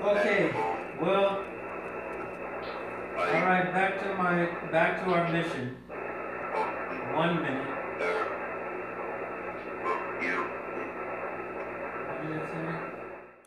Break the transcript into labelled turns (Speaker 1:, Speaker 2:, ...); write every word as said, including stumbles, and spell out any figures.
Speaker 1: Okay, well, alright, back to my, back to our mission. One minute. What did it say?